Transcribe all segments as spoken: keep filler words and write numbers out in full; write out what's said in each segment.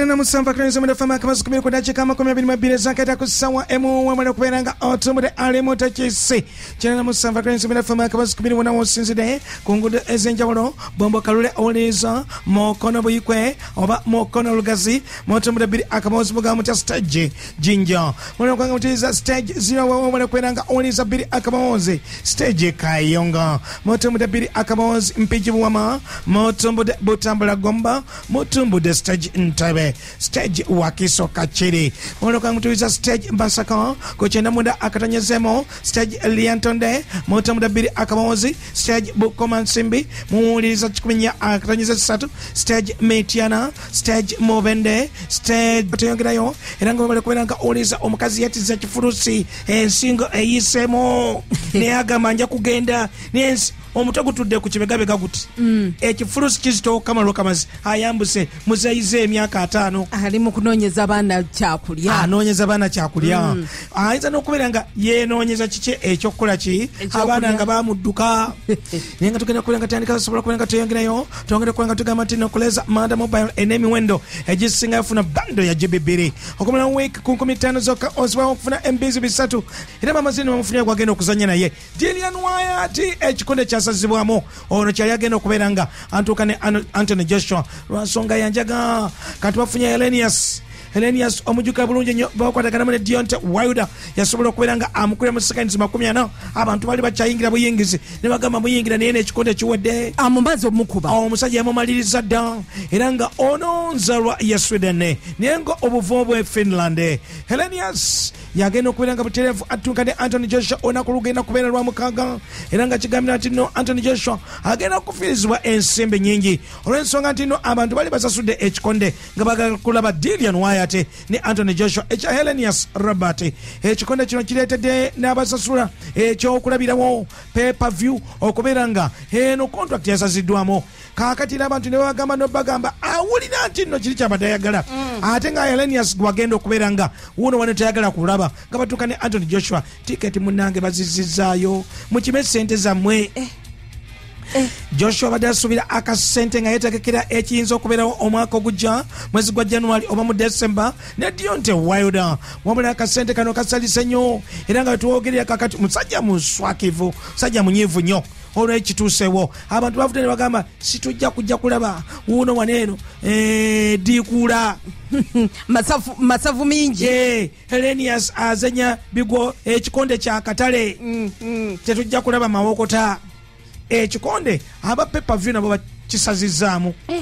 Chena na musamva kwenye mda fama kama sikumiri kwa dachi kama kumia bini mabile zake ta kusawa emu wa mwada kuperanga otomude ale mota chisi. Chena na musamva kwenye mda fama kama sikumiri wana wasinzide kungude ezenja wano bombo kalule oliza mokono buikwe oba mokono lugazi motomude bili akamozi mga muta stage jinja mwana kwa mutiza stage zero wa mwada kuperanga oliza bili akamozi stage kayonga motomude bili akamozi mpiji wama motomude butambula gomba motomude stage ntabe stage wakiso kachiri mwana kwa mutiza stage mbasaka kuchenda muda akatanyezemo stage liantonde motomude bili akamozi stage bukoma nsimbi muuliza chikuminya akatanyeza satu stage metiana stage movende stage tuyongerayo erango bale kuberanga oliza omukazi yatiza kifurusi ensingo eyisemo ne agamanja kugenda nensi omuto gutudde ku kibegabe gaguti mm. ekifurusi kizito kamalo kamazi ayambuse muzayize emyaka atano ali mu kunonyeza bana kyakulya anonyeza bana kyakulya mm. aiza nokuberanga ye nonyeza kiche ekyo kola ki abana nga bamudduka nenga tugenda kuberanga tandika sobola kuberanga tuyongerayo tongera kuberanga tugamba tino kuleza manda mobile enemy window ejisinga funa bando ya G B B okumala week ku kumi na ttaano zoka oswa okufuna M B bisatu era mamazini bamufunya kwagenda okuzanya naye Dilian Wyatt ekikonde kya sazibwamo ono kyali agenda okuberanga antuka ne Anthony Joshua lwansonga yanjaga kati bafunya Helenius Helenius omujuka bulungi nnyo bakwatagana ne Deontay Wilder yasobola okuberanga amukule mu seconds makumi ana abantu bali bachayingira buyingizi ne bagamba muyingira naye n'ekikonde kiwedde amumaze omukuba omusajja yamumaliriza dda era nga ono nzalwa ya Sweden nengo obuvo bwe Finland. Helenius yagenda okuberanga buterevu atuka ne Anthony Joshua ona kulugenda kubeera lwa mukaga era nga kigambira nti no Anthony Joshua agenda kufirizibwa ensimbi nyingi olw'ensonga nti no abantu bali basasudde ekikonde nga bagala kulaba Dilian Wyatt ne Anthony Joshua echa Helenius Robert ekikonde kino kireetedde n'abasasula ekyokulabirawo pay-per-view okubeeranga eno contract yasaziddwamu kakati n'abantu ne bagamba no bagamba awulira nti nno kiri kyabadde ayagala mm. ate nga Helenius gwagenda okubeeranga wuno wane tayagala kulaba nga batuuka ne Anthony Joshua tiketi munnange bazizizaayo mukime ssente zammwe eh. Eh. Joshua badde asubira akasente nga yetegekera ekiyinza okubeerawo omwaka ogujja mwezi gwa January oba mu December ne Deontay Wilder wabula akasente kano kasalise nnyo era nga tuwogerera kakati musajja muswakivu musajja munyiivu nnyo olwo ekituusewo abantu bavude ne bagamba situjja kujja kulaba wuno waneeno eh, dikula masafu masafu mingi eh, Helenius azenya bigo ekikonde kya katale mm, mm. tetujja kulaba mawokota ekikonde aba pay-per-view nabo bakisazizaamu eh.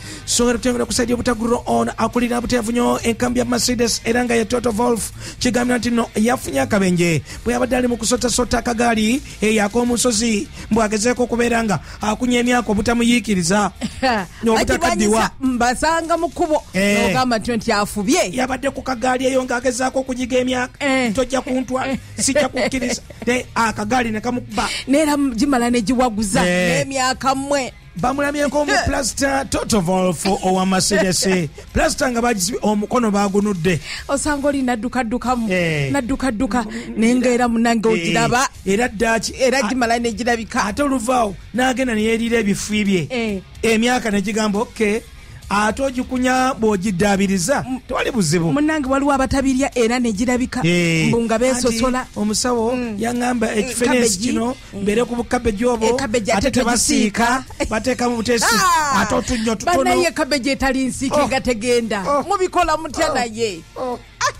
so tutengera kusaidia butaguro on akulira abutevu nyo enkambi ya Mercedes eranga ya Toto Wolff kigambira nti no yafunya akabenje bwe abadali mu kusota sota akagali e yako musozi mbwagezeko kuberanga akunya emyako butamuyikiriza no butakadiwa mbasanga mukubo eh. no gamba nti afubye yabadde ku kagali eyo ngagezako kunyiga emyaka eh. tojja kuntwa sijja kukiriza ne akagali ne kamukuba nera jimala ne jiwaguza eh. emyaka mwe bamulamyeko mu plaster Toto Wolff owa Mercedes plaster nga bagizi omukono bagunudde osanga oli nadduka ddukamu eh. nadduka dduka nengeera munange ogiraba eh. era ddaaki era gimala ne girabika ate oluvaawo n'agenda ne yeeriira ebifi bye eh. emyaka ne gigamba okay ate ogikunya bw'ogiddaabiriza tewali buzibu munnange waliwo abatabirya era ne girabika hey. mbunga beesosola omusawo mm. yaŋŋamba ekifenesi kino mbere ku bukabeji obwo ate tebasiika bateeka mu butesi ah. ate otunnyo tutono banaye kabeji etali nsiike oh. nga tegenda oh. mubikola mutya naye oh. oh. ah.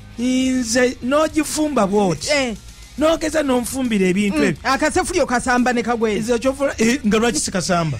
nze n'ogifumba bwoti eh. nogeza nomfumbira ebintu ebyo mm. akasefulyo kasamba ne kagwezi ekyofula eh, nga lwaki sikasamba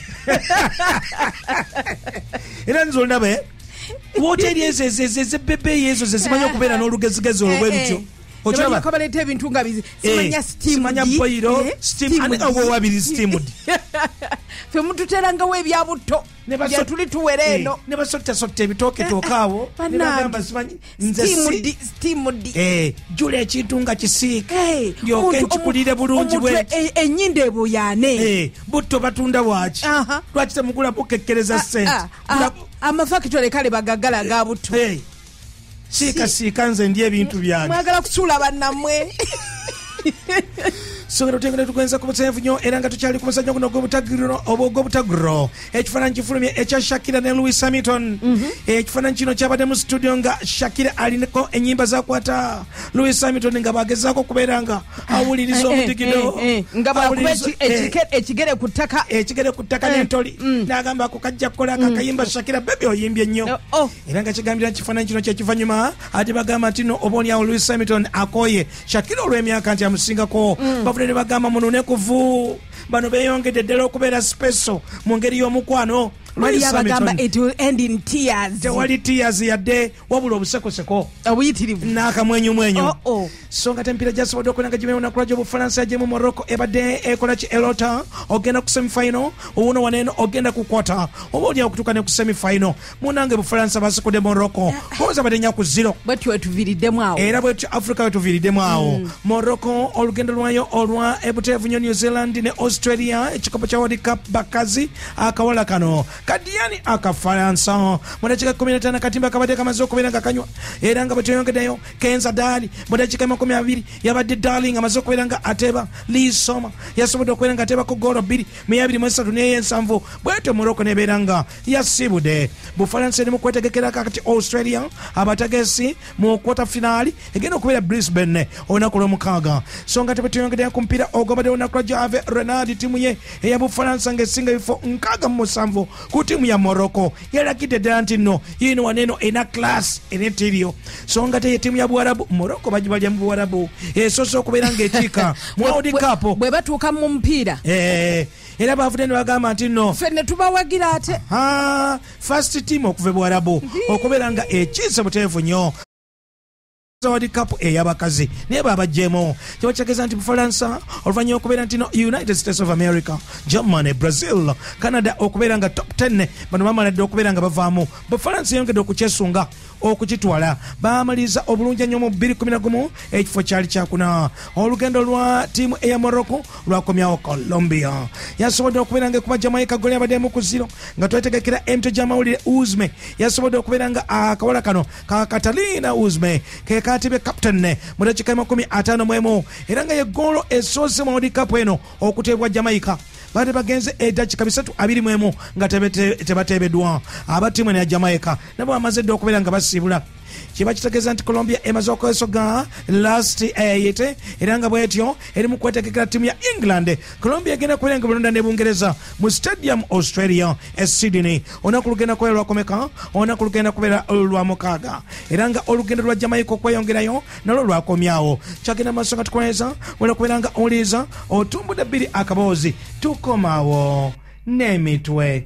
era nzo ndabe woteri ezo ezo bebe yezo zimanya okubeera n'olugezigezi olwe bityo okyaba kabalete ebintu nga bizi simanya steam simanya boilo steam ani awo wabiri steamed fe mututeranga we bya butto ne tuli tuwere eno ne basotta sotta ebitoke tokaawo ne bagamba simanyi nze steamed steamed eh jule ekintu nga kisiike yoke kikulire bulungi bwe enyinde ebo yane eh butto batunda wachi lwaki temugula bukekkereza sente amafactory kale bagagala ga butto eh sika sika nze ndi ebintu byange mwagala kusuula bannamwe songa tutengera tugenza ku buseefu nnyo era nga tukyali ku musajja guno gw'obutagiro obw'obutagiro ekifaananyi kifulumye ekya Shakira ne Lewis Hamilton. Ekifaananyi kino kyabadde mu studio nga Shakira alinako ennyimba zakwata Lewis Hamilton nga bagezaako okubeera nga awuliriza omutikido nga bakuba ekigere ku ttaka ekigere ku ttaka n'entoli n'agamba ako kajja kukola akakayimba Shakira bebe oyimbye nnyo era nga kigambira kifaananyi kino kyekivanyuma ate bagamba nti no oba oliawo Lewis Hamilton akoye Shakira olw'emyaka nti amusingako bavudde ne bagamba munune kuvu bano beeyongedde ddala okubeera speso mu ngeri y'omukwano. Wali abagamba it will end in tears. Tewali tears yadde wabula obusekoseko obuyitirivu n'akamwenyumwenyu. oh, oh. So nga tempira gyasobodde okwera nga gimewo olunaku lwagyo Bufalansa yagyemu Morocco ebadde ekola ki elota ogenda ku semifinal owuno waneeno ogenda ku kwota oba oli okutuuka ne ku semifinal munange Bufalansa basikudde Morocco boza badde nnya ku zero bwetyo wetuviiriddemu awo era bwetyo Africa wetuviiriddemu awo. Morocco olugendo lwayo olwa ebuteevu nnyo New Zealand ne Australia ekikopo kya World Cup bakazi akawala kano kadiyani akafaransa mudakiika kumi na ttaano katimba kabadde kamaze okubeera nga kanywa era nga bwetweyongeddeyo Kenza Dali mudakiika makumi abiri yabadde Darling amaze okubeera nga ateba Lisoma yasobodde okubeera nga atebako goolo bbiri mu abiri mu esatu n'eyensanvu bwetyo Morocco nebeera nga yasibudde. Bufalansa eri mu kwetegekera kakati Australia abategesi mu kwota finaali egenda okubeera Brisbane olunaku lw'omukaaga. So nga tebwetweyongeddeyo ku mupiira ogwabadde olunaku lwa Jave Renard tiimu ye eya Bufalansa ng'esinga ebifo nkaaga mu musanvu ku tiimu ya Morocco yalagidde ddala nti nno yino waneeno ena class enetirio. So nga teye tiimu ya Buwarabu Morocco bagibalya mu Buwarabu esoose okubeera ng'ekiika mu World Cup bwe batuuka mu mupiira era bavudde ne bagamba nti nno ffe ne tubawagira ate first team okuva e Buwarabu okubeera nga ekiise buteefu nnyo World Cup ey'abakazi naye babajjeemu kiba kitegeeza nti Bufalansa oluvannyuma okubeera nti no United States of America, Germany, Brazil, Canada okubeera nga top ten bano bamaladde okubeera nga bavaamu. Bufalansa yongedde okukyesunga okukitwala baamaliza obulungi ennyo mu bbiri kumi na gumu ekifo kyali kyakuna. Olugendo lwa ttiimu eya Morocco lwakomyawo Colombia yasobodde okubeera nga ekuba Jamaica goli abaddemu ku zero nga twetegekera emito gy'amawulire Uzme yasobodde okubeera nga akawala kano ka Catalina Uzme ke katibye captain mu dakiika makumi ataano mu emu era nga ye ggoolo esoose mu World Cup eno okuteebwa Jamaica baate bagenze edakiika bisatu abiri mu emu nga tebateebeddwa aba ttiimu ya Jamaica nabo bamaze dde okubeera nga basiibula. Kiba kitegeeza nti Colombia emaze okwesoga last eight era nga bwetyo eri mu kwetegekera ttiimu ya England. Colombia egenda kubeera nga balonda ne Bungereza mu Stadium Australia e Sydney olunaku lugenda kubeera lwakomeka olunaku lugenda kubeera lwa mukaaga era nga olugendo lwa Jamaica okweyongerayo nalwo lwakomyawo. Kyagenda maaso nga tukoleza wena okubeera nga oliiza otumbudde bbiri akaboozi tukomawo n'emitwe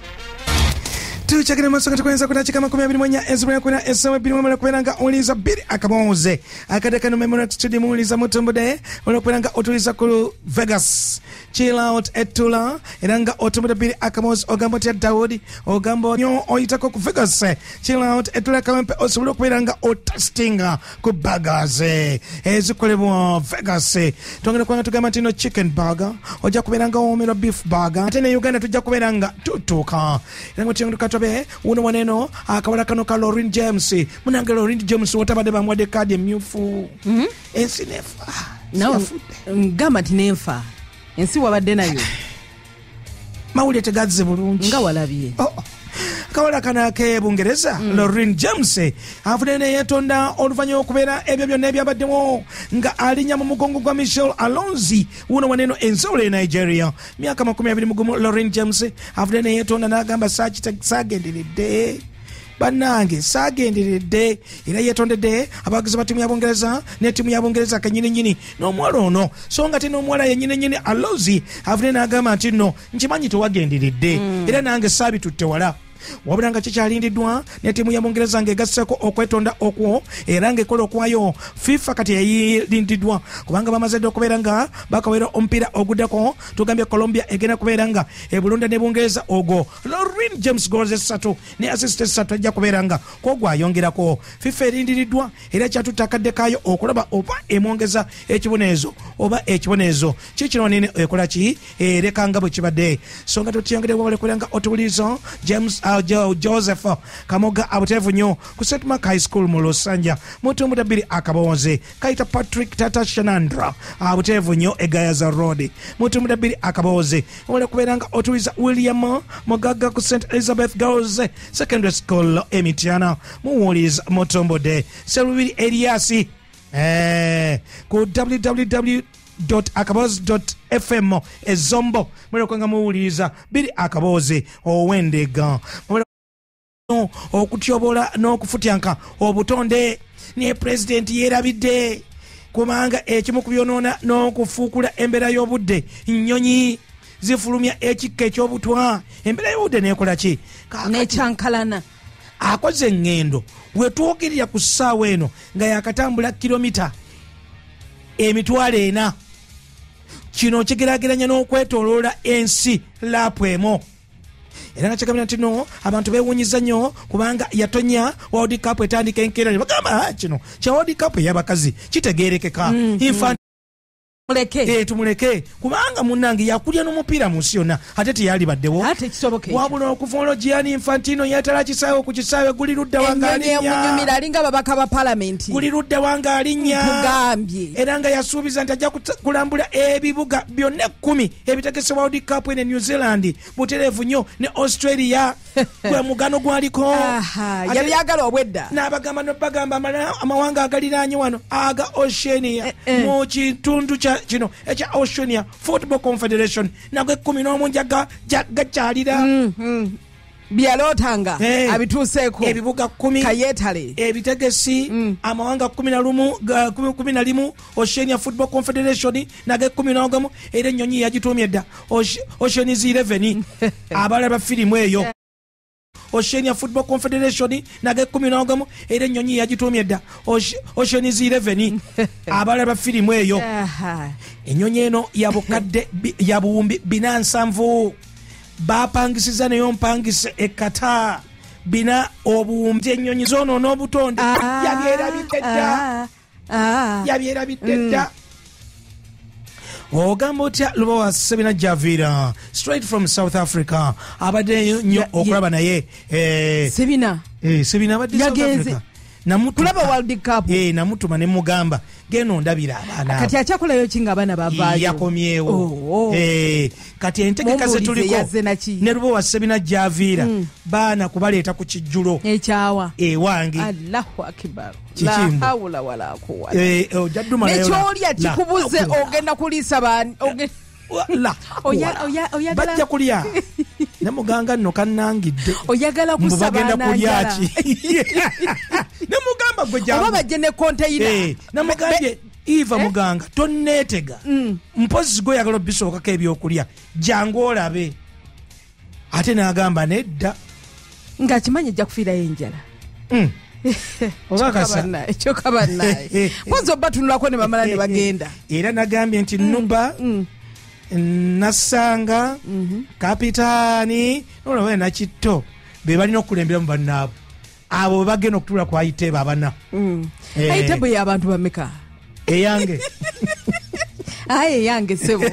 tukyagenda maaso nga tukoyinza kudakiika makumi abiri mu nnya ezibulakwera essaawa ebbiri mu emala kubeera nga oliiza bbiri akabooze akadde kano Memorex Studio muwuliza mutumbude olwokubeera nga otuliza ku Vegas chill out etula era nga otumbude bbiri akabooze ogamba otya Daudi ogamba nyo oyitako ku Vegas chill out etula kawempe osobole okubeera nga otestinga ku burgers ezikolebwa Vegas. Twongera kubanga tugamba nti no chicken burger ojja kubeera nga woomerwa beef burger ate ne Uganda tujja kubeera nga tutuuka era nga tuyongera uno waneno akawala kano ka Lauren James munange Lauren James watabadde bamwadde kadi emyufu ensi nefa nawe ngamba nti nefa ensi wabadde nayo mawulire tegazze bulungi nga walabye akawala kana ak'Ebungereza Lauren James avudde ne yeetonda oluvannyuma okubeera ebyo byonna ebyabaddewo nga alinnya mu mugongo gwa Michelle Alonzi uno waneno ensowolo e Nigeria myaka makumi abiri mu gumu. Lauren James avudde ne yeetonda n'agamba saagenderedde bannange saagenderedde era yeetondedde abawagizi ba ttiimu ya Bungereza ne ttiimu ya Bungereza kenyininyini n'omuwala ono so nga te n'omuwala yenyininyini Alonzi avudde n'agamba nti nno nkimanyi tewagenderedde era nange saabitutte wala wabula nga kikyalindiddwa ne ttiimu ya Bungereza ng'egasseko okwetonda okwo era ng'ekola okwayo FIFA kati yayirindiddwa kubanga bamaze dde okubeera nga bakawera omupiira oguddeko tugambye Colombia egenda kubeera nga ebulonda ne Bungereza ogwo Lauren James goals essatu ne assist essatu ajja kubeera nga kwogwo ayongerako. FIFA erindiriddwa era kyatutte akadde kaayo okulaba oba emwongeza ekiboneezo oba ekiboneezo kikino nene ekola ki ereka nga bwe kibadde so nga tutiyongere wabale kubeera nga otubulizo James uh, jo, Joseph Kamoga abutevu nnyo ku Saint Mark High School mu Losanja mutumbuda bbiri akabonze kayita Patrick Tata Shanandra abutevu nnyo egayaza road mutumbuda bbiri akabonze wala kuberanga otuiza William Mugaga ku Saint Elizabeth Girls Secondary School Emitiana muwuliza mutumbode Selubiri Eliasi eh ku w w w dot akabozi dot f m ezombo mwere kwanga muwuliza biri akabozi owendega no okutyobola n'okufutyanka obutonde ne president yerabidde kumanga ekimu kubyonona n'okufuukula embeera y'obudde nnyonyi zifulumya ekikka eky'obutwa embeera y'obudde nekola ki nekyankalana akoze engendo wetwogerera ku ssaawa eno nga yakatambula kilomita emitwalo ena kino kigerageranya n'okwetoloola ensi laapu emu era nga kigambira nti no abantu beewunyiza nnyo kubanga yatonya World Cup etandika enkeera bagamba kino kya World Cup ey'abakazi kitegeerekeka mm-hmm. muleke eh tumuleke kubanga munnange yakulya n'omupiira mu nsi yonna ate teyali baddewo ate kisoboke wabula okuvoolo Gianni Infantino yatala kisaawe ku kisaawe guli ludda wanga alinya enyumira alinga babaka ba parliament guli ludda wanga alinya tugambye era nga yasuubiza nti ajja kulambula ebibuga byonna ekkumi ebitegese World Cup ne New Zealand butereevu nnyo ne Australia gwe mugano gwaliko yabyagala obwedda n'abagamba n'obagamba amawanga agaliraanye wano aga Oceania mu kitundu kya kino ekya Oceania Football Confederation nagwe ekkumi n'omu njaga gakyalira byalotanga hey. abituuseeko ebibuga kumi kayetale ebitegesi mm. amawanga kumi na lumu kumi na limu Oceania Football Confederation nage kumi n'ogumu era ennyonyi yagitumye dda Oceanians eleven abalaba firimu eyo yeah. Oceania Football Confederation nage kumi n'ogumu era ennyonyi yagitumye dda Oceanians eleven abalaba firimu eyo ennyonyi eno yabukadde yabuwumbi bina nsanvu bapangisiza neyo mpangise ekata bina obuwumbi ennyonyi zono n'obutonde ah, yabyerabidde dda ah, yabyerabidde dda ogamba otya Lubowa Sebina Javira straight from South Africa abadde nnyo okulaba naye eh, Sebina eh, Sebina abadde South Africa kulaba World Cup eh namutuma ne mugamba geno ndabira abaana kati akyakolayo kinga abaana bavaayo yakomyewo oh, oh. eh kati entegeka ze tuliko ne Lubowa Sebina Javira mm. baana kubaleeta ku kijjulo ekyawa eh wangi Allahu akbar la hawla wala quwwata eh ojadduma nayo nekyolya kikubuze ogenda kuliisa bani la oya oya oya bajja kulya namuganga nno kannangidde oyagala kusaba kulya ki namugamba gwe jamu oba bajje ne container eh namugambye Eva muganga tonneetega mpozi go yagala bisookako ebyokulya jangu olabe ate n'agamba nedda nga kimanye jja kufiira enjala obakasa ekyo kabanaye kwanza obatunulako ne bamala ne bagenda era nagambye nti nuba nasanga kapitaani olaba nakitto be balina okulembera mu bannaabo abo bagenda okutula ku ayitebe abana ayitebe y'abantu bameka eyange aye yange sebo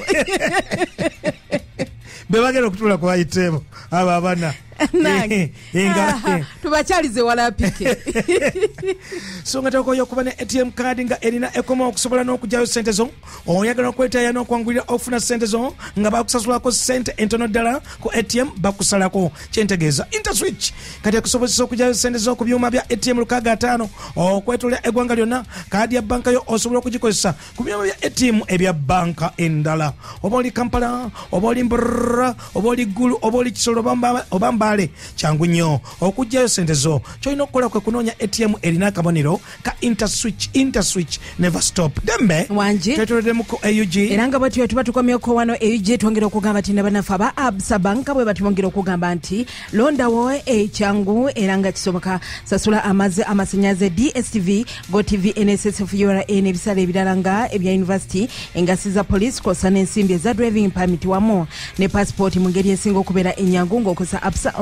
be bagenda okutula ku ayitebe abo abana tubakyalize wala pike so nga tokoyo okuba ne A T M card nga erina ekoma okusobola n'okugyayo sente zo oyagala okwetaya n'okwangulira okufuna sente zo nga bakusasulako sente entono ddala ku A T M bakusalako kyentegeeza interswitch kati akusobozesa okugyayo sente zo ku byuma bya A T M lukaaga ataano okwetolera eggwanga lyonna kaadi ya banka yo osobola okugikozesa ku byuma bya A T M ebya banka endala oba oli Kampala oba oli Mbrrra oba oli Gulu oba oli Kisoro oba Mbale kyangu nnyo okugyayo sente zo kyolina okukola kwe kunoonya A T M erina akabonero ka interswitch interswitch never stop Dembe wanje twetoledemu ku A U G era nga bwetyo tuba tukomyeko wano A U G twongera okugamba nti nabanafe aba Absa banka bwe batwongera okugamba nti londawo ekyangu era nga kisoboka sasula amazzi amasanyaze D S T V Go T V N S S F U R A n'ebisale ebirala nga ebya university engasi za police kosa n'ensimbi eza driving permit wamu ne passport mu ngeri esinga okubeera ennyangu ng'okozesa Absa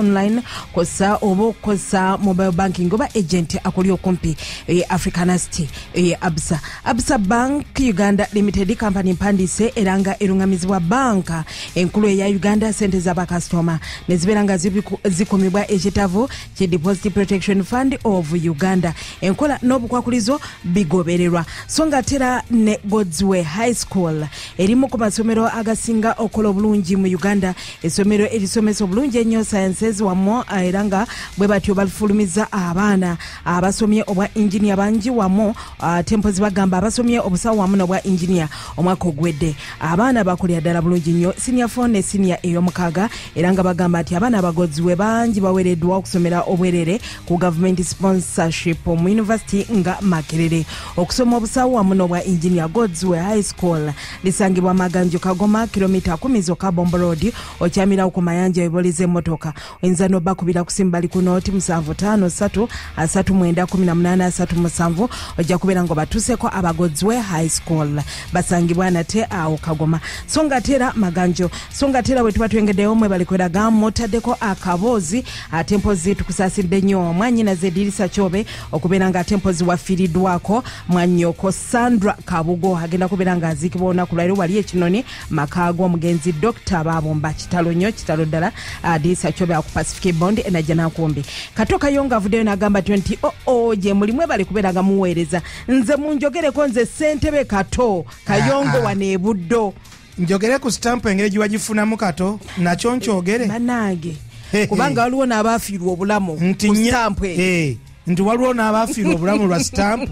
online kosa obo kosa mobile banking oba agent akuli okumpi e Africanist e Absa Absa Bank Uganda Limited company mpandise eranga erungamizibwa banka enkulu ya Uganda sente za bakastoma neziberanga zikumibwa ekitavu ki Deposit Protection Fund of Uganda enkola n'obukwakulizo bigobererwa songa tera ne Godswe High School erimu ku masomero agasinga okola obulungi mu Uganda esomero erisomesa obulungi ennyo sciences wamo eranga bwe batyo balifulumiza abaana abasomye obwa engineer bangi wamo tempozi bagamba abasomye obusawo wamu n'obwa engineer omwaka ogwedde abaana bakulya ddala bulungi nnyo senior four ne senior ey'omukaaga eranga bagamba ati abaana abagodziwe bangi bawereddwa okusomera obwerere ku government sponsorship mu university nga Makerere okusoma obusawo wamu n'obwa engineer Godswe High School lisangibwa Maganjo Kagoma kilomita kumi zokka Bombo Road okyamira ku mayanja ebolize motoka enzano bakubira kusimbali ku noti musanvu tano satu asatu mwenda kumi na munana asatu musanvu ojja kubera ngo batuseko abagodziwe High School basangibwa nate awo Kagoma songa tera Maganjo songa tera wetu batwengedeyo mwe balikweraga motadeko akabozi atempozi tukusasidde nnyo mwanyina zedirisa chobe okubera nga atempozi wafiridwako mwanyoko Sandra Kabugo agenda kubera nga azikibona kulwairo wali ekinoni makago mugenzi Doctor Babomba kitalo nnyo kitalo ddala adisa chobe aku Pacific Bond enajana kumbi katoka yonga vudeyo nagamba twenty oh oh je mulimwe bali kubera nga muweereza nze munjogere konze sentebe kato kayongo wane buddo njogere ku stamp engere jiwajifuna mu kato nacho nchogere banage kubanga waliwo n'abafiirwa obulamu ku stamp eh nti waliwo n'abafiirwa obulamu lwa stamp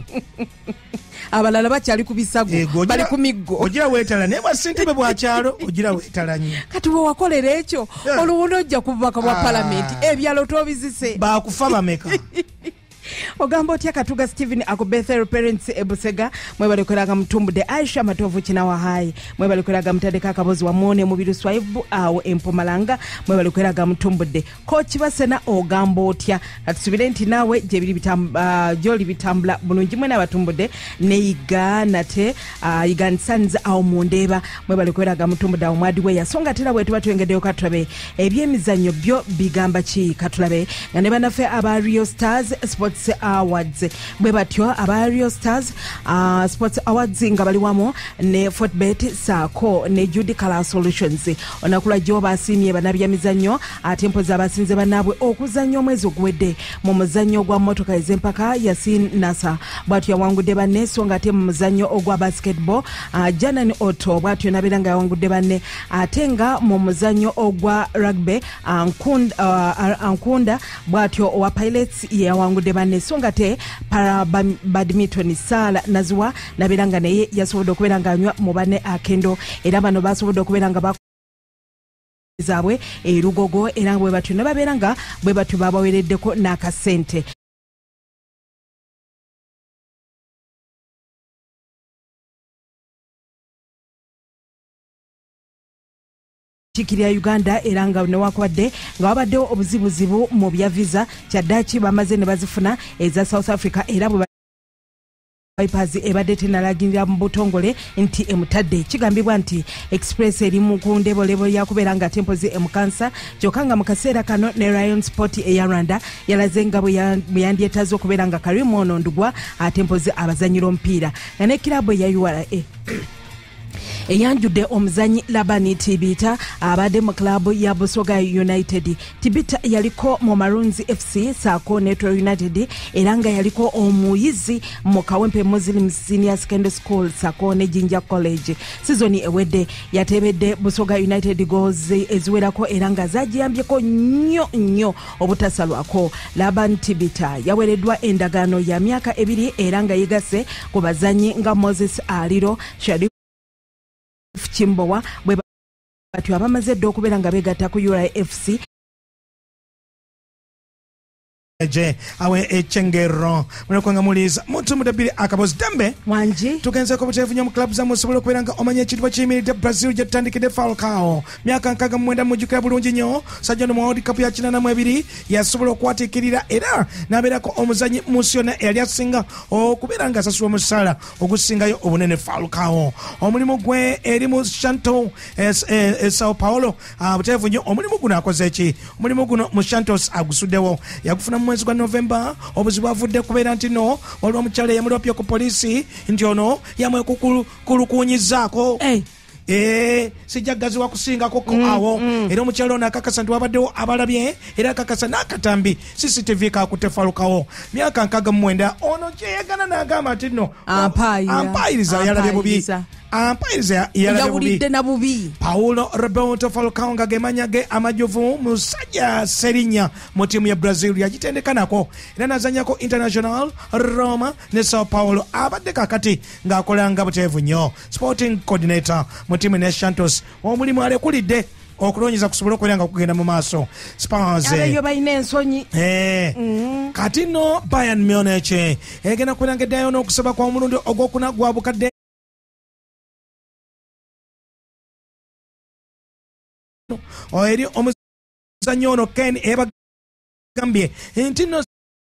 abalala bakyali ku bisago bali ku miggo ogira weetala naye bwasentebe bwakyalo ogira weetala nnyo kati bwe wakolera ekyo oluwundo ojja ku bubaka bwa palamenti ebyalo tobizise baakufa bameka ogamba otya Katuga Steven ako Bethel Parents ebusega mwe balikweraga mutumbude Aisha Matovu kinawa hai mwe balikweraga mutadeka akabozi wa mone mu biru swaibu awo Empumalanga mwe balikweraga mutumbude coach basena ogamba otya katusubire nti nawe je biri bitamba uh, joli bitambula bulungi mwe nabatumbude ne igana te uh, igan sons awo mundeba mwe balikweraga mutumbude awo mwadi we yasonga tera bwe tubatwengedeyo katulabe ebyemizannyo byo bigamba ki katulabe nga ne banafe aba Rio Stars Sports Awards bwe batyo aba Rio Stars uh, Sports Awards nga bali wamo ne Fortbet Sako ne Judy Color Solutions onakula jo basimye banabya mizannyo atempo za basinze banabwe okuzannyo omwezi ogwedde mu muzannyo gwa motoka ezempaka Yasin Nasa bwatyo yawangudde banne songa ate mu muzannyo ogwa basketball uh, Janan Otto bwatyo nabiranga yawangudde banne atenga mu muzannyo ogwa rugby ankunda uh, ankunda bwatyo owa pilots yawangudde banne songa te para badminton Sala Nazwa nabiranga naye yasobodo okuberanga anywa mu bane akendo era bano basobodo okuberanga zabwe erugogo era bwe batyo nababeranga bwe batyo babawereddeko n'akasente Chikiri ya Uganda eranga newakwadde nga wabaddewo obuzibuzibu mu bya visa kyaddaaki bamaze ne bazifuna eza South Africa era bwe bypass ebadde tenalagirira mu butongole nti emutadde kigambibwa nti express eri mu kundebolebo yakubeera nga tempozi emukansa kyokka nga mu kaseera kano ne Ryan Sport eya Rwanda yalaze nga bwe yandyetaze okubeera nga Karim ono ndugwa atempozi abazanyira omupiira nga ne kirabu ya U R A eyanjudde omuzanyi Labani Tibita abadde mu klabu ya Busoga United. Tibita yaliko mu Maroons F C Sako Netro United era nga yaliko omuyizi mu Kawempe Muslim Senior Secondary School Sako ne Jinja College. Season ewedde yatebedde Busoga United goals eziwerako era nga zajiyambyeko nnyo nnyo obutasalwako. Labani Tibita yawereddwa endagaano ya myaka ebiri era nga yegase ku bazanyi nga Moses Aliro Shadi Chimbowa bwe batyo abamaze ddo okubeera nga beegatta ku U R A F C je awe echengero munakwanga muliza muntu mudabiri akabozi Dembe wanji tugenze ko butevu nyo mu club za musobola kwiranga omanye chitwa chimiridde Brazil jetandikide Falcao myaka nkaga mwenda mujukira bulungi nyo sajja no World Cup ya kinana mwebiri yasobola okwatikirira era naberako omuzanyi musiona yali asinga okuberanga sasuwa musala ogusingayo obunene Falcao omulimu gwe eri mu Santo es, es, es Sao Paulo butevu nyo omulimu guno akoze eki omulimu guno mu Santos agusuddewo yakufuna mwezi gwa November obuzibu avudde kubeera nti no waliwo omukyala yamulopya ku polisi nti ono yamwe kukulukunyizaako hey. Eh, sijagazi wa kusingako ko mm, awo mm. Era omukyala ono akakasa nti wabaddewo abalabye era akakasa n'akatambi C C T V kakutefalukawo myaka nkaga mwenda ono kyeyagana n'agamba nti no ampayiriza yalabye bubi ampayiriza yalabye bubi Paulo Roberto Falcao nga gemanya ge amajovu musajja serinya mu tiimu ya Brazil yagitendeka nako era nazanyako International Roma ne Sao Paulo abadde kakati ng'akolanga buteevu nnyo sporting coordinator mu tiimu ne Santos omulimu alekulidde okulonyeza kusobola okweranga kugenda mu maaso Spurs abeyo balina ensonyi eh mm. Kati no Bayern Munich egenda kweranga eddayo n'okusaba kwa omulundi ogwokuna gwa bukadde oeri omuzanyo ono Ken ebagambye nti no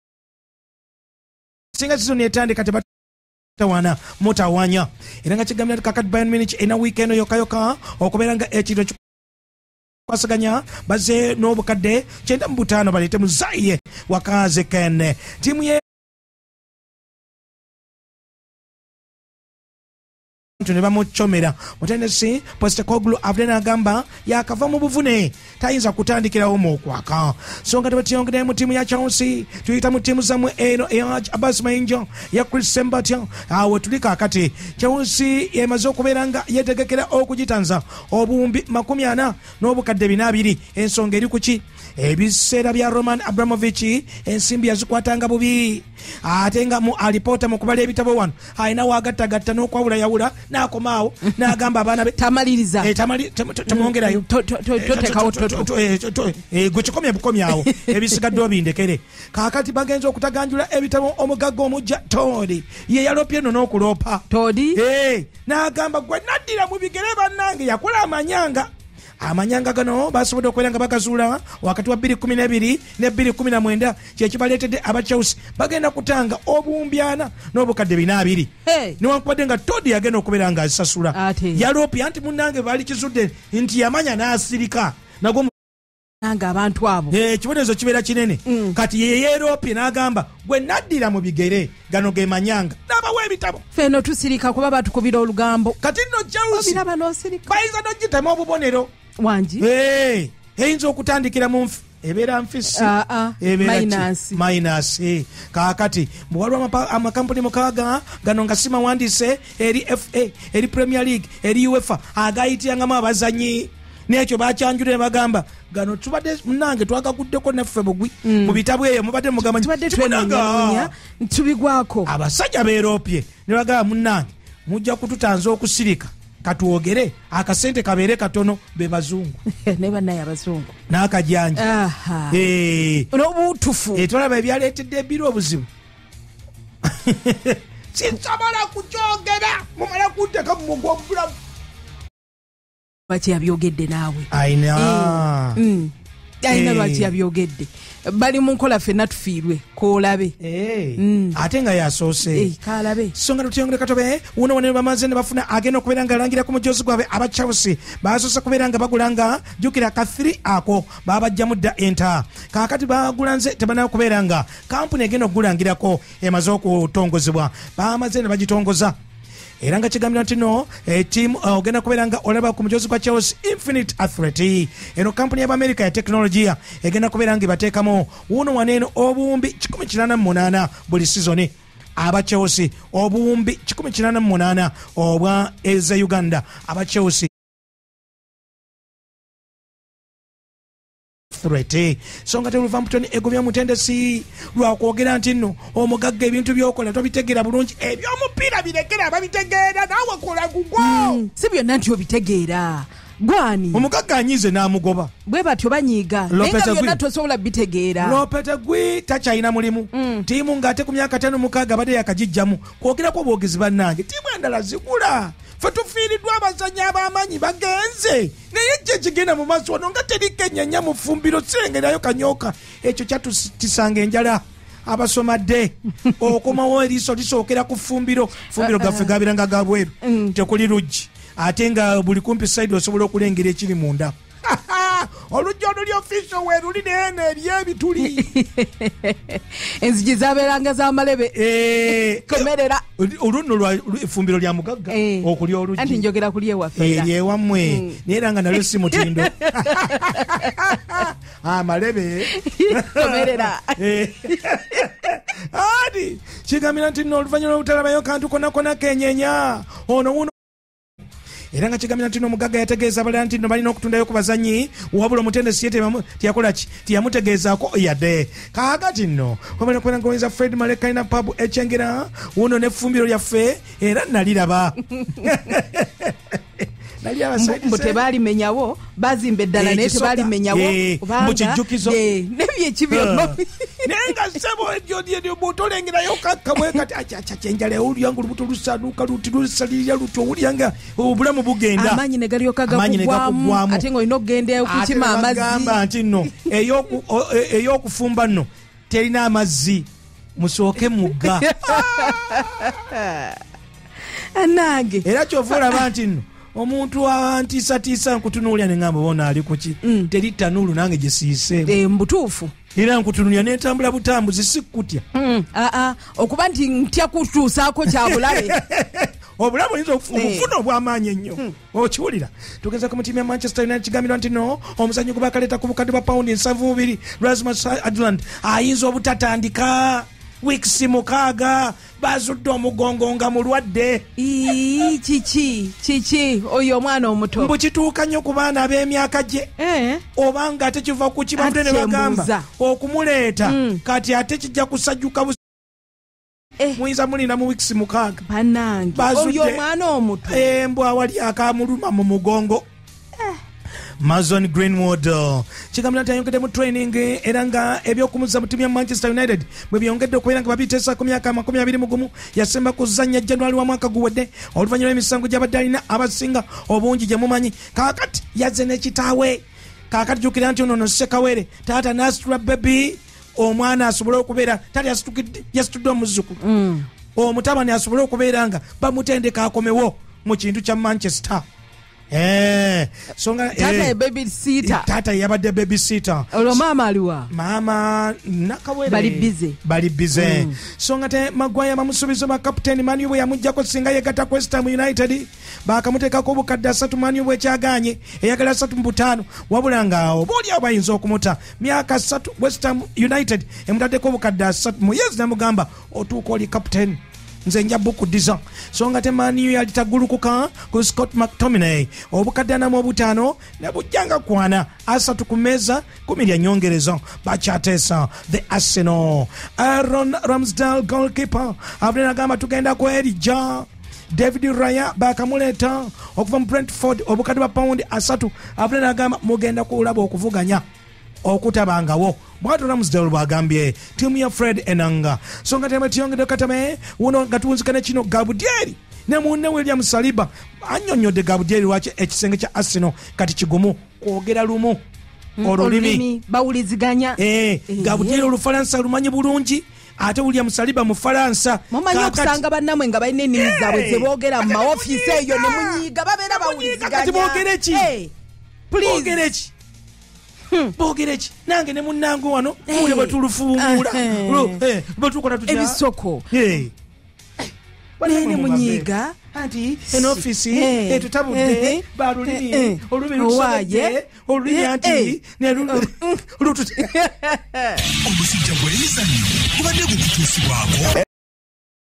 singa season etandika tebatawana mutawanya era nga kigambye kakati Bayern Munich ena weekend yokayoka okubeera nga ekiro kwasaganya baze n'obukadde kyenda mu butaano baleete muzaye wakaze Ken tiimu ye ne bamucomera mutendesi Postecoglou avudde n'agamba yakava mu buvune tayinza kutandikirawo mu okwaka so nga tebatiyongedde mu ttiimu ya Chelsea tuyita mu ttiimu zammwe eno eya Abbas Mayinjo ya Chris Sembatya awo tuli kaakati Chelsea emaze okubeera nga yeetegekera okugitanza obuwumbi makumi ana n'obukadde bina abiri ensonga eri kuki ebiseera bya Roman Abramovich ensimbi yazikwatanga bubi ate nga mu alipota mu kubala ebitabo wano ayina wagattagatta n'okwawula yawula n'akomaawo n'agamba abaana be tamaliriza tamwongerayo totekawo gwe kikomye bukomyawo ebisigadde obindekere kaakati bagenza okutaganjula ebitabo omugagga omujja Toodi ye yalopye no n'okuloopa Toodi n'agamba gwe naddira mu bigere bannange yakola amanyanga amanyanga gano basobodde okubeera nga bagazuula wakati wa bbiri kumi n'ebiri ne bbiri kumi na mwenda kyekibaleetedde aba Chelsea bagenda kutanga obuwumbi ana n'obukadde bina abiri newankubadde nga Toodi yagenda okubeera nga azisasula yaloopya nti munnange baali kizudde nti yamanya n'asirika nagwo nga abantu abo ekibonezo kibeera kinene kati yeyeeroopye n'agamba gwe naddira mu bigere gano ge manyanga n'abawa ebitabo feno tusirika kuba batukubira olugambo kati nno Chelsea bayinza n'ogitema obubonero wanji eyinza okutandikira mu nfi ebeera nfisi minus kaakati bwaliwo amakampuni mukaaga gano nga si mawandiise eri F A eri Premier League eri UEFA agayitirangamu abazanyi nekyo bakyanjula ne bagamba gano tubadde munange twagaguddeko naffe bugwi mu bitabo eyo mubadde mugamanyi tubigwako abasajja beeropye ne bagamba munange mujja kututanza okusirika katwogere akasente kabeere katono be bazungu ne bannaye abazungu n'akajanja n'obutufu twalaba ebyaleetedde ebiri obuzibu sinsobola kukyogera mumala kunteka mu mugwa obulamu lwaki yabyogedde naawe ayina ayina lwaki yabyogedde bali mu nkola ffenna tufiirwe koolabe ate nga yasoose kalabe so nga tutiyongere katobe wuno wane bamaze ne bafuna agenda okubeera nga alangira ku mujozi gwabwe aba Chelsea basoose kubeera nga bagulanga jukira ka three ako babajjamu dda enta kaakati bagulanze tebana kubeera nga kampuni egenda okugulangirako emaze okutongozebwa bamaze ne bagitongoza era nga kigambira nti no team ogenda kubeera nga olaba ku mujozi gwa Chelsea Infinite Athlete eno kampuni y'Amerika ya teknologiya egenda kubeera nga ibateekamu wuno waneeno obuwumbi kikumi kinaana mu munaana buli sizoni aba Chelsea obuwumbi kikumi kinaana mu munaana obwa eza Uganda aba Chelsea so nga Wolverhampton egobya mutendesi lwakwogera nti nno omugagga ebintu byokola tobitegeera bulungi ebyomupiira birekera babitegeera naawe kola gugwo si byonna nti obitegeera gwani omugagga anyize n'amugoba bwe batyo banyiiga naye nga byonna tosobola bitegeera. Lopeta Gwi takyalina mulimu Mm. tiimu ng'ate ku myaka tano mukaaga badde yakagijjamu kwogerako obwogezi bannange tiimu endala zigula fe tufiiriddwa abazannyi ab'amaanyi bagenze naye kye kigenda mu maaso wano nga teri kenyanya mu ffumbiro sengerayo kanyooka ekyo kyatutisanga enjala abasomadde okomawo eriiso lisookera ku ffumbiro ffumbiro gaffe gabiranga ga bweru tekuli luggi ate nga buli kumpi saidi osobola okulengera ekiri munda olujja oluli official weeruli neeno eryebituli enzigi zabeeranga z'amalebe komerera olunno effumbiro lya mugagga okulya oluggi anti njogera kuli ewaffe eryewammwe naye era nga nalyo si mutindo amalebe komerera ati kigambira nti nno oluvannyuma lw'obutalabayo kantu konakona kenyenya ono wuno era nga kigambira nti omugagga yategeeza abalala nti no balina okutundayo ku bazannyi wabula omutendesi ye tiyakola ki tiyamutegeezaako yadde kaakati nno wabala kubera nga oyinza Fred Maleka pub ekyengera wuno n'effumbiro lyaffe era naliraba mbu tebaalimenyawo bazimba eddala naye tebaalimenyawo mukijjukizo nebyekibyo naye nga sebo bwotolengerayo kakkamwe kati akyenjala owulyange olubuto lusaduuka luti lusalirira luti owulyanga obulamu bugenda amaanyi ne galyoka gakugwamu ate nga olina okugenda okukima amazzi gamba nti nno ey'okufumba nno terina amazzi musooke mugga anange era kyova olaba nti nno omuntu antiisatiisa nkutunuulya ne ngamba bona ali kuki teri tanuulu nange gisiise mbutuufu era nkutunulya n'entambula butambuzi sikkutya okuba nti ntya kutuusaako kyabulabe obulamu oyinza obufuna obw'amaanyi ennyo okiwulira tugeza ku mutimu ya Manchester United kigambirwa nti no omuzannyo gwe bakaleeta ku bukadde bwa pawundi nsanvu bubiri Rasmus Adland ayinza obutatandika wiikisi mukaaga bazudde omugongo nga mulwadde kiki kiki oyo omwana omuto mbu kituuka nnyo ku baana ab'emyaka gye oba nga ate kiva ku kibavudde ne bagamba okumuleeta kati ate kijja kusajjuka muyinza mulina mu wiikisi mukaaga bannange oyo omwana omuto embwa wali akamuluma mu mugongo Mason Greenwood kigambira nti ayongedde mu training era nga ebyokumuza mu ttiimu ya Manchester United bwe byongedde okubeera nga babiteesa ku myaka amakumi abiri mu gumu yasemba kuzannya January wa mwaka guwedde oluvannyuma lw'emisango gy'abadde alina abasinga obungi gye mumanyi kaakati yazze n'ekitaawe kaakati jjukira nti ono Ssekawere taata n'asitula bebi omwana asobole okubeera tali yasitudde omuzzukulu omutabani asobole okubeera nga bamutendeka akomewo mu kintu kya Manchester. Eh, songa tata eh, baby sitter. Tata yabadde baby sitter. Olwo mama aliwa. Mama nakawere. Bali busy. Bali busy. Mm. Songa te Magwaya bamusubizo ba captain Manu bwe yamujjako singa yegata West Ham United. Bakamuteka ko bukadde asatu Manu bwe kyaganye. Eyagala asatu mu butaano. Wabula nga obuli abayinza okumuta. Myaka asatu West Ham United emutadde ko bukadde asatu. Muyezi namugamba otuuka oli captain. Nze nja bukuddiza songa te Manu yali tagulukuka ku Scott McTominay obukadde na mu butaano ne bujjanga kwana asatu ku meza kumi lya nyongereza bakyateesa the Arsenal. Aaron Ramsdale goalkeeper abulena gamba tugenda kwerija David Raya bakamuleeta okuva mu Brentford obukadde bwa paundi asatu abulena gamba mugenda kulaba okuvuganya okutabangawo bwatu Ramsdale bwagambye tiimu ya Fred Enanga songa tema tiyongedde katame uno gatunzikane kino Gabudieri ne munne William Saliba annyonnyodde Gabudieri lwaki ekisenge kya Arsenal kati kigumu kwogera lumu olulimi bawuliziganya eh Gabudieri Olufalansa lumanyi bulungi ate William Saliba mu Faransa mumanyi okusanga bannamwe nga balina ennimi zaabwe ze boogera mu maofiisi eyo ne munyiiga babeera bawuliziganya kati boogere ki boogere ki bogereki nange ne munnange wano mule batulufuumula batukola tutya ebisoko nene munyiiga anti eno ofisi etutabudde balulimi olulimi lusobedde olulimi anti omusujja Gwe'Mizanyo kubadde gukutuusibwako.